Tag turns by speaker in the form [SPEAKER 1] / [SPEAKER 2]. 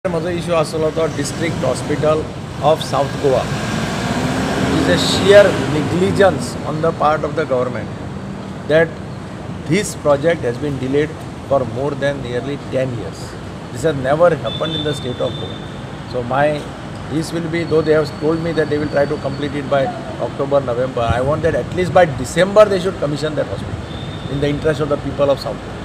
[SPEAKER 1] माझो इश्यू आसलो तो district hospital of South Goa. It is a sheer negligence on the part of the government that this project has been delayed for more than nearly 10 years. This has never happened in the state of Goa. So this will be, though they have told me that they will try to complete it by October, November, I want that at least by December they should commission that hospital in the interest of the people of South Goa.